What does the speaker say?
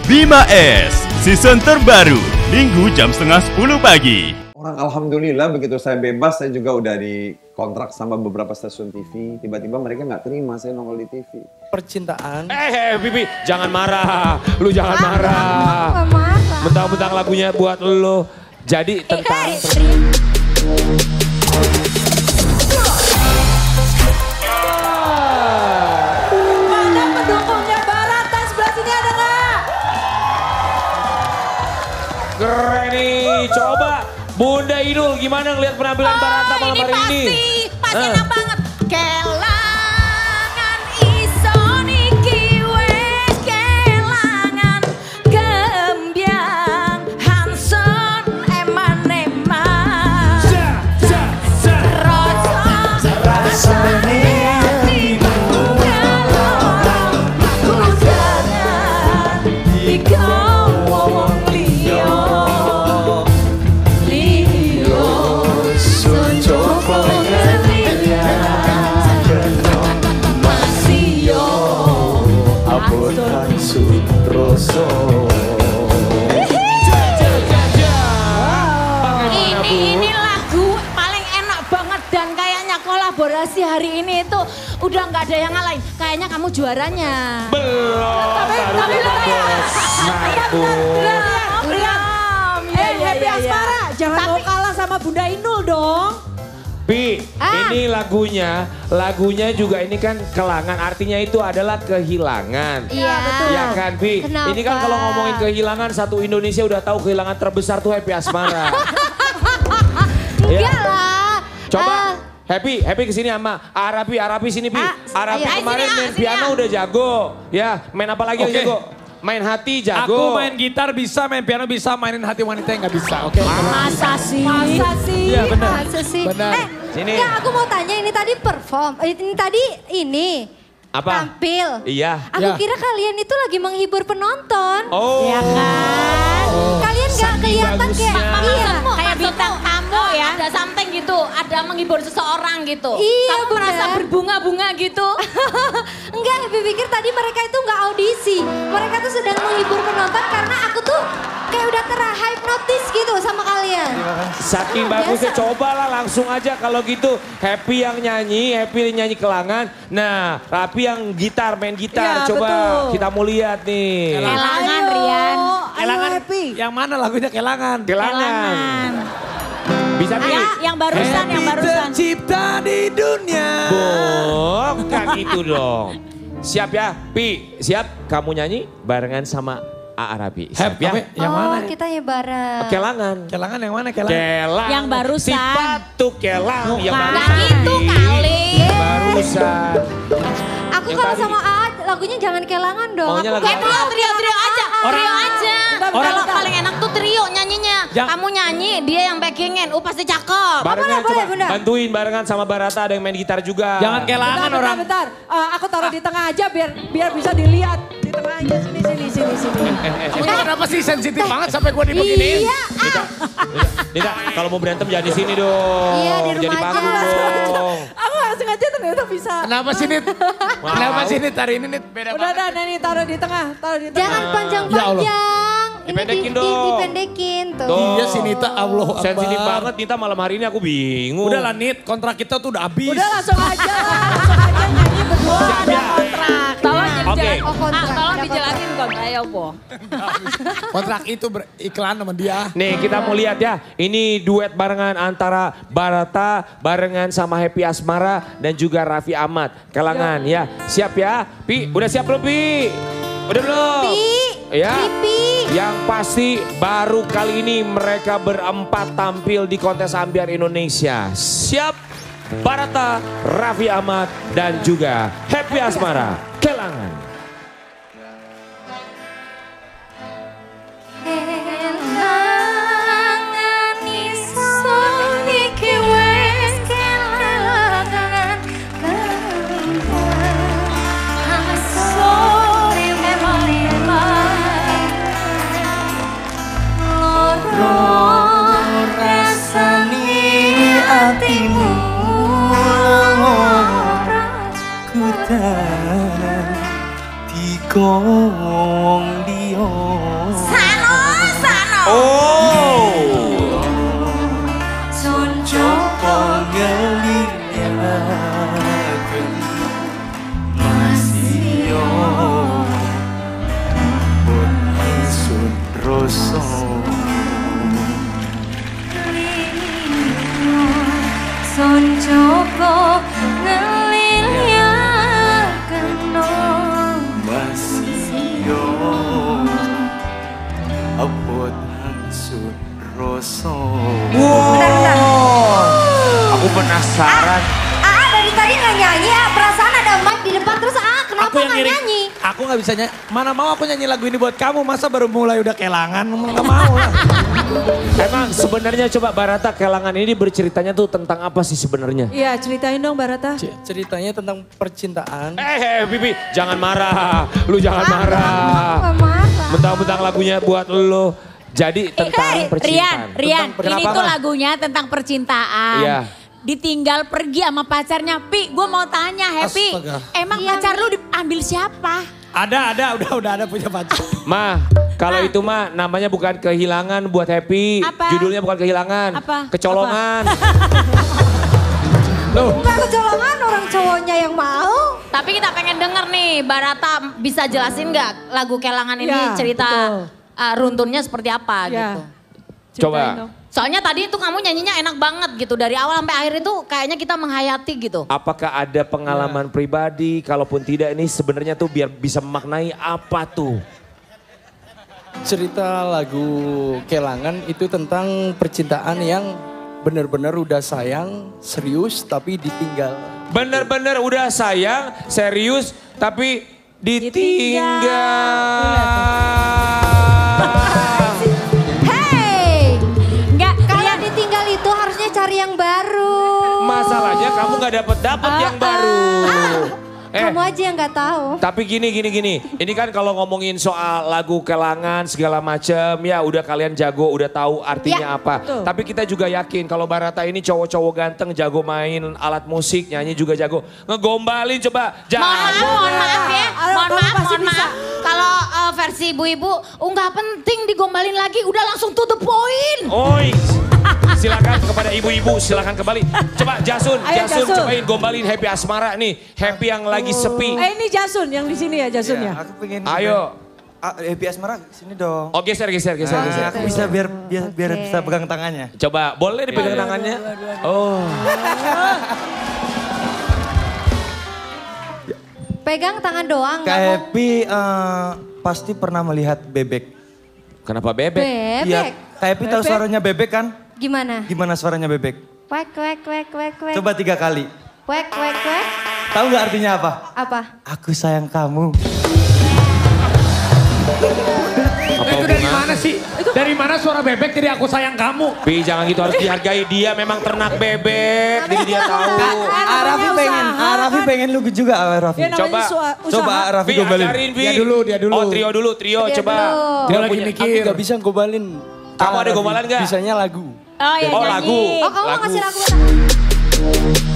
Bima S, season terbaru, Minggu jam setengah 10 pagi. Orang alhamdulillah begitu saya bebas, saya juga udah dikontrak sama beberapa stasiun TV. Tiba-tiba mereka nggak terima saya nongol di TV. Percintaan. Bibi, jangan marah. Lu jangan marah. Mentang-mentang lagunya buat lu. Jadi tentang... Mana pendukungnya Barata? Sebelah sini ada nggak? Keren nih, coba Bunda Inul gimana ngeliat penampilan Barata malam hari ini? Pasti enak banget. Kelangan iso niki wes kelangan gembyang Hanson eman-eman rasane hatimu kalau jangan digawa wong liya Ini lagu paling enak banget dan kayaknya kolaborasi hari ini itu udah nggak ada yang ngalahin. Kayaknya kamu juaranya. Belum. Tapi belum. Happy Asmara, jangan mau kalah sama Bunda Inul dong. Pi, ini lagunya juga ini kan kelangan, artinya itu adalah kehilangan. Iya betul. Iya kan Pi, Kenapa? ini kan kalau ngomongin kehilangan, satu Indonesia udah tahu kehilangan terbesar tuh Happy Asmara. Enggak lah. Coba Happy kesini sama Arapi sini Pi. Arapi kemarin main piano udah jago. Ya, main apa lagi yang jago? Main hati jago. Aku main gitar bisa, main piano bisa, mainin hati wanita yang gak bisa, oke? Masa sih? Iya benar. Masa sih? Benar. Sini. Ya aku mau tanya ini tadi perform, ini tadi ini. Apa? Tampil. Iya. Aku kira kalian itu lagi menghibur penonton. Oh. Ya kan? Kalian gak Saking kelihatan kayak bagusnya. kayak bintang tamu ya. Ada something gitu, ada menghibur seseorang gitu. Iya, Kamu merasa benar. berbunga-bunga gitu. Enggak, Happy pikir tadi mereka itu nggak audisi. Mereka tuh sedang menghibur penonton karena aku tuh kayak udah terhypnotis gitu sama kalian. Saking bagusnya, cobalah langsung aja kalau gitu. Happy yang nyanyi kelangan. Nah, Rapi yang main gitar. Iya, Coba betul. kita mau lihat nih. Kelangan, Rian. Kelangan, Happy. yang mana lagunya kelangan? Kelangan. Bisa Pi? Yang barusan. Tercipta di dunia. Bukan itu dong. Siap ya, Pi? Siap? Kamu nyanyi barengan sama Arapi. Siap ya? Yang mana? Kita bareng. Kelangan. Kelangan yang mana kelangan? Kelang. Yang barusan. Sifat tuh kelang. Yang Bukan. barusan. Itu kali. Barusan. Aku Yang kalau tadi. sama Aad lagunya jangan kelangan dong. Maunya Aku lagu kayak apa? Trio aja. Trio aja. Kalau bentar. paling enak tuh trio nyanyinya. Kamu nyanyi, dia yang backingin. Pasti cakep. Barengan boleh, coba Bunda? bantuin barengan sama Barata, ada yang main gitar juga. Jangan kelangan orang. Bentar. Aku taruh di tengah aja biar bisa dilihat. Di tengah aja, sini. Kamu kenapa sih sensitif banget sampai gue dibeginiin? Iya. Dita, kalau mau berantem jangan di sini dong. Iya, di Jadi rumah panggung aja. dong. Aku langsung aja ternyata bisa. Kenapa sih Nit? Kenapa sih Nit hari ini Nit? Beda Udah, banget. Nani taruh di tengah. Jangan panjang-panjang. Dipendekin Ini dong. dipendekin tuh. Tuh. Iya sih Nita, Allah Akbar. Sensitif banget Nita malam hari ini, aku bingung. Udah lah Nit, kontrak kita tuh udah habis. Udah langsung aja nyanyi berdua. Siap ya? Tolong Oke. dijelasin. Oh, kontrak. Tolong Dapat dijelasin kok. Ayo, Po. Kontrak itu beriklan sama dia. Nih kita mau lihat ya, ini duet barengan antara Barata barengan sama Happy Asmara dan juga Raffi Ahmad. Kelangan ya, siap ya? Pi, udah siap belum Pi? Udah belum? Pi. Ya. Pi. Yang pasti baru kali ini mereka berempat tampil di kontes Ambiar Indonesia. Siap? Barata, Raffi Ahmad dan juga Happy Asmara. Kelangan. Kelangan iso niki wes kelangan Hanson eman-eman loro rasani atimu rasa Son coba ngeliliakan masih yo abot hancur rasa. Aku penasaran. Dari tadi nggak nyanyi ya, perasaan ada mic di depan terus kenapa Aku yang nggak ngiring. nyanyi? Aku nggak bisa nyanyi. Mana mau aku nyanyi lagu ini buat kamu, masa baru mulai udah kelangan, nggak mau lah. Emang sebenarnya coba Barata Kelangan ini berceritanya tuh tentang apa sih sebenarnya? Iya, ceritain dong Barata. Ceritanya tentang percintaan. Bibi, jangan marah. Lu jangan marah. Mentang-mentang lagunya buat lu. Jadi tentang percintaan. Rian, ini Kenapa, tuh Ma? lagunya tentang percintaan. Iya. Ditinggal pergi sama pacarnya. Pi, gue mau tanya Happy, Astaga. emang pacar lu diambil siapa? Ada, udah ada punya pacar. Ma, kalau itu mah namanya bukan kehilangan buat Happy. Apa? Judulnya bukan kehilangan. Apa? Kecolongan. Bukan kecolongan orang cowoknya yang mau. Tapi kita pengen denger nih, Barata bisa jelasin nggak lagu Kelangan ini Ya, cerita betul. runtunnya seperti apa Ya. gitu? Coba. Ceritain dong. Soalnya tadi itu kamu nyanyinya enak banget gitu. Dari awal sampai akhir itu kayaknya kita menghayati gitu. Apakah ada pengalaman pribadi? Kalaupun tidak ini sebenarnya tuh biar bisa memaknai apa tuh? Cerita lagu Kelangan itu tentang percintaan yang benar-benar udah sayang, serius tapi ditinggal. Bener-bener udah sayang, serius, tapi ditinggal. Hey, Enggak, kalau ditinggal itu harusnya cari yang baru. Masalahnya kamu gak dapet yang baru. Kamu aja yang nggak tahu. Tapi gini. Ini kan kalau ngomongin soal lagu Kelangan segala macem, ya udah kalian jago, udah tahu artinya apa. betul. Tapi kita juga yakin kalau Barata ini cowok-cowok ganteng, jago main alat musik, nyanyi juga jago. Ngegombalin coba, jago. Mohon maaf ya. Mohon kamu pasti maaf. bisa. Kalau versi ibu-ibu, nggak penting digombalin lagi, udah langsung to the point. Oi, silakan kepada ibu-ibu, silakan kembali. Coba Jasun, Ayo, Jasun Jasun. cobain gombalin Happy Asmara nih. Happy yang lagi sepi. Ini Jasun yang di sini ya Jasun ya. Aku pengen Ayo. Happy Asmara sini dong. Oh geser. Aku bisa biar bisa pegang tangannya. Coba, boleh dipegang tangannya? Oh. Pegang tangan doang. Kak Happy pasti pernah melihat bebek. Kenapa bebek? Bebek. Iya, Kak Happy tahu suaranya bebek kan? Gimana? Gimana suaranya bebek? Kwek, kwek, kwek, kwek, kwek. Coba 3 kali. Kwek, kwek, kwek. Tahu nggak artinya apa? Apa? Aku sayang kamu. Itu dari mana sih? Dari mana suara bebek jadi aku sayang kamu? Pi jangan gitu, harus dihargai, dia memang ternak bebek, jadi dia tahu. Raffi pengen lu juga Raffi. Ya, namanya Coba. usaha. Coba Raffi Pi gombalin. ajarin Pi. Dia dulu. Oh trio dulu, coba. Dia lagi Aku mikir. gak bisa gombalin. Kamu ada Raffi. gombalan nggak? Bisanya lagu. Oh ya Oh nyanyi. lagu. Oh kamu mau kasih lagu buat aku?